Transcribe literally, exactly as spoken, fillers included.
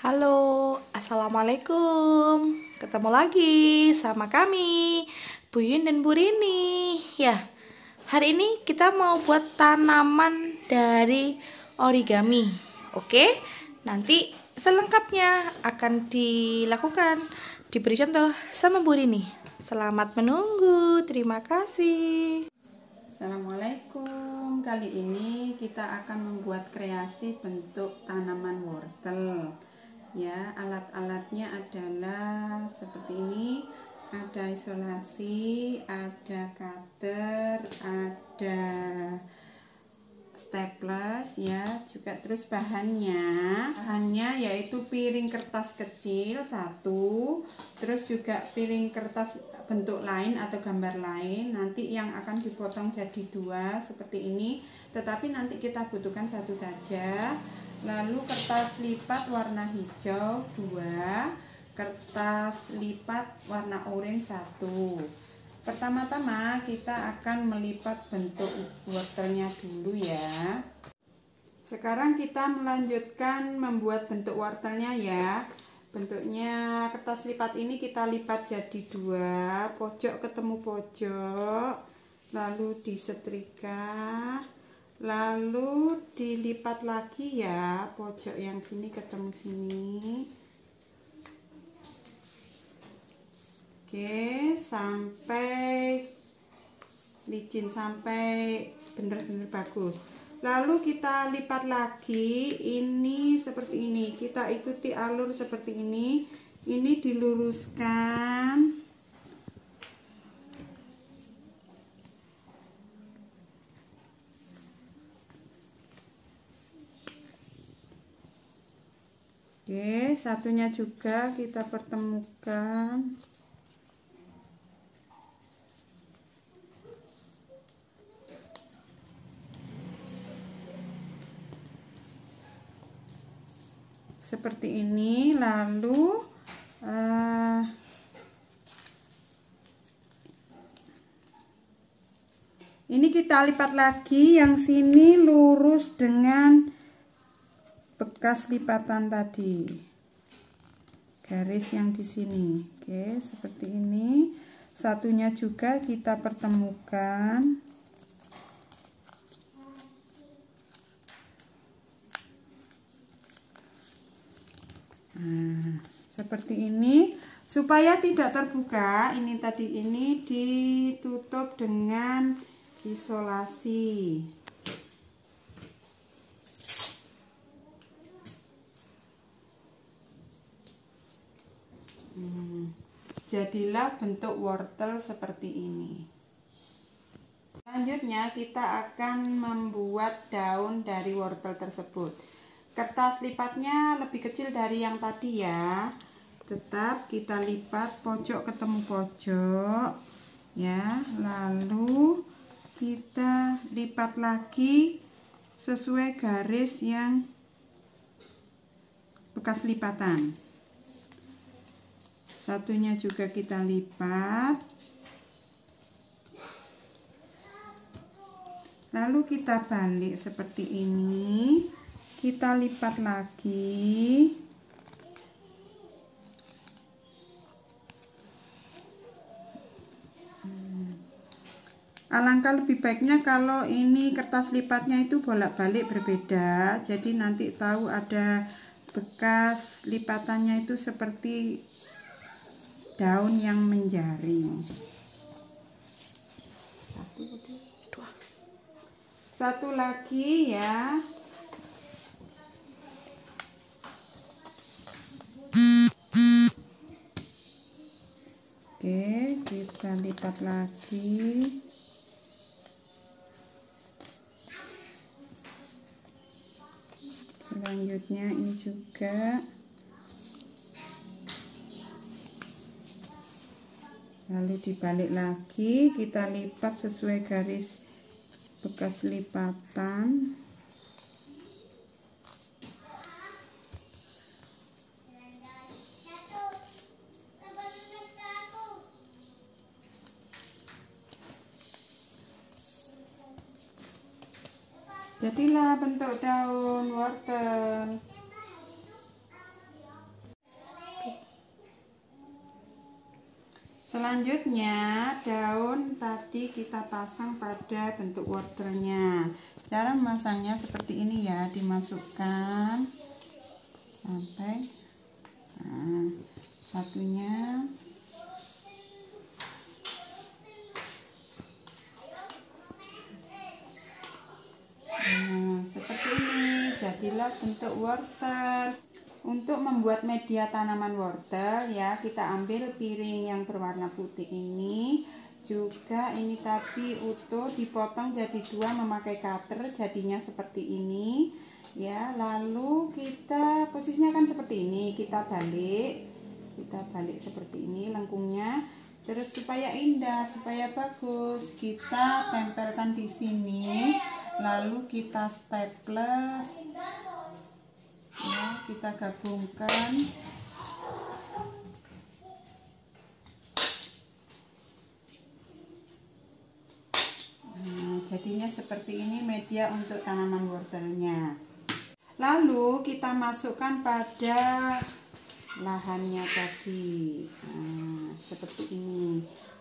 Halo, assalamualaikum. Ketemu lagi sama kami, Bu Yun dan Bu Rini. Ya, hari ini kita mau buat tanaman dari origami. Oke, nanti selengkapnya akan dilakukan, diberi contoh sama Bu Rini. Selamat menunggu, terima kasih. Assalamualaikum. Kali ini kita akan membuat kreasi bentuk tanaman wortel. Ya, alat-alatnya adalah seperti ini. Ada isolasi, ada cutter, ada staples ya, juga terus bahannya bahannya yaitu piring kertas kecil satu, terus juga piring kertas bentuk lain atau gambar lain, nanti yang akan dipotong jadi dua seperti ini, tetapi nanti kita butuhkan satu saja. Lalu kertas lipat warna hijau dua, kertas lipat warna oranye satu. Pertama-tama kita akan melipat bentuk wortelnya dulu ya. Sekarang kita melanjutkan membuat bentuk wortelnya ya. Bentuknya kertas lipat ini kita lipat jadi dua, pojok ketemu pojok, lalu disetrika, lalu dilipat lagi ya, pojok yang sini ketemu sini. Oke, sampai licin, sampai benar-benar bagus. Lalu kita lipat lagi, ini seperti ini, kita ikuti alur seperti ini, ini diluruskan, oke, satunya juga kita pertemukan. Seperti ini, lalu uh, ini kita lipat lagi, yang sini lurus dengan bekas lipatan tadi, garis yang di sini. Oke, seperti ini. Satunya juga kita pertemukan. Nah, seperti ini, supaya tidak terbuka, ini tadi ini ditutup dengan isolasi. Hmm, jadilah bentuk wortel seperti ini. Selanjutnya kita akan membuat daun dari wortel tersebut. Kertas lipatnya lebih kecil dari yang tadi ya, tetap kita lipat pojok ketemu pojok ya, lalu kita lipat lagi sesuai garis yang bekas lipatan. Satunya juga kita lipat, lalu kita balik seperti ini. Kita lipat lagi, hmm. Alangkah lebih baiknya kalau ini kertas lipatnya itu bolak-balik berbeda, jadi nanti tahu ada bekas lipatannya itu seperti daun yang menjaring. Satu, dua. Satu lagi ya. Oke, kita lipat lagi. Selanjutnya ini juga. Lalu dibalik lagi, kita lipat sesuai garis bekas lipatan. Jadilah bentuk daun wortel. Selanjutnya daun tadi kita pasang pada bentuk wortelnya. Cara memasangnya seperti ini ya, dimasukkan sampai nah, satunya nah, seperti ini jadilah bentuk wortel. Untuk membuat media tanaman wortel ya, kita ambil piring yang berwarna putih ini. Juga ini tadi utuh dipotong jadi dua memakai cutter, jadinya seperti ini ya. Lalu kita posisinya kan seperti ini, kita balik kita balik seperti ini lengkungnya. Terus supaya indah, supaya bagus, kita tempelkan di sini, lalu kita staples ya, kita gabungkan. Nah, jadinya seperti ini media untuk tanaman wortelnya. Lalu kita masukkan pada lahannya tadi. Nah, seperti ini.